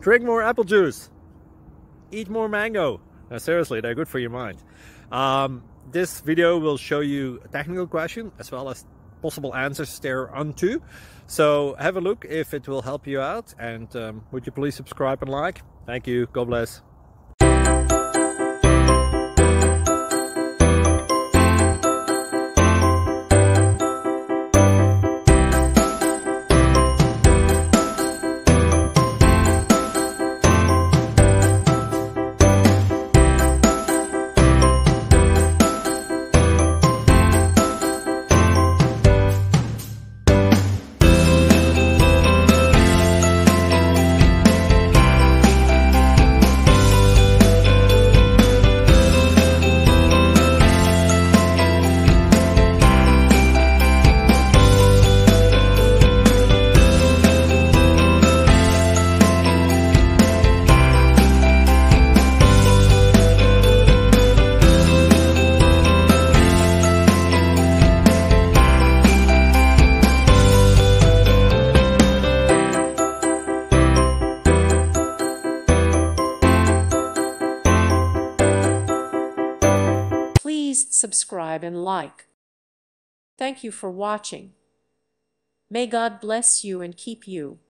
Drink more apple juice. Eat more mango. No, seriously, they're good for your mind. This video will show you a technical question as well as possible answers thereunto. So have a look if it will help you out, and would you please subscribe and like? Thank you. God bless. Please subscribe and like. Thank you for watching. May God bless you and keep you.